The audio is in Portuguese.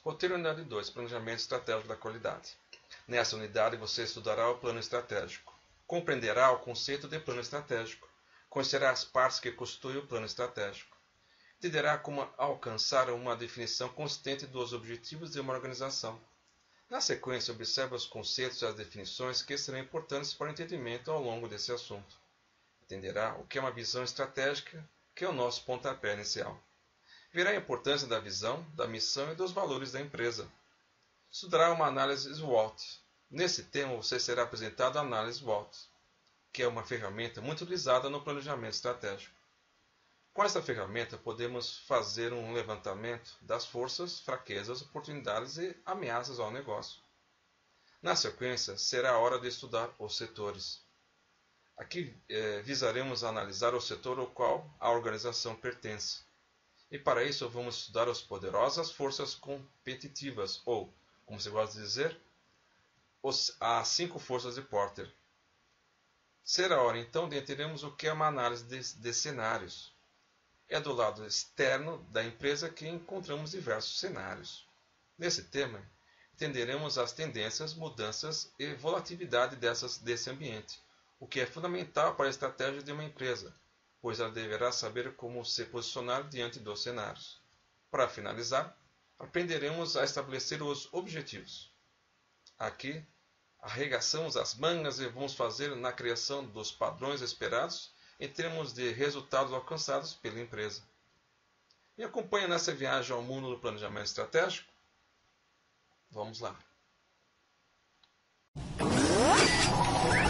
Roteiro unidade 2, planejamento estratégico da qualidade. Nessa unidade você estudará o plano estratégico, compreenderá o conceito de plano estratégico, conhecerá as partes que constituem o plano estratégico, entenderá como alcançar uma definição consistente dos objetivos de uma organização. Na sequência, observe os conceitos e as definições que serão importantes para o entendimento ao longo desse assunto. Entenderá o que é uma visão estratégica, que é o nosso pontapé inicial. Verá a importância da visão, da missão e dos valores da empresa. Estudará uma análise SWOT. Nesse tema, você será apresentado a análise SWOT, que é uma ferramenta muito utilizada no planejamento estratégico. Com esta ferramenta, podemos fazer um levantamento das forças, fraquezas, oportunidades e ameaças ao negócio. Na sequência, será a hora de estudar os setores. Aqui visaremos analisar o setor ao qual a organização pertence. E para isso vamos estudar as poderosas forças competitivas, ou, como se gosta de dizer, as 5 forças de Porter. Será a hora então de entendermos o que é uma análise de cenários. É do lado externo da empresa que encontramos diversos cenários. Nesse tema, entenderemos as tendências, mudanças e volatilidade desse ambiente, o que é fundamental para a estratégia de uma empresa, pois ela deverá saber como se posicionar diante dos cenários. Para finalizar, aprenderemos a estabelecer os objetivos. Aqui, arregaçamos as mangas e vamos fazer na criação dos padrões esperados em termos de resultados alcançados pela empresa. Me acompanha nessa viagem ao mundo do planejamento estratégico? Vamos lá!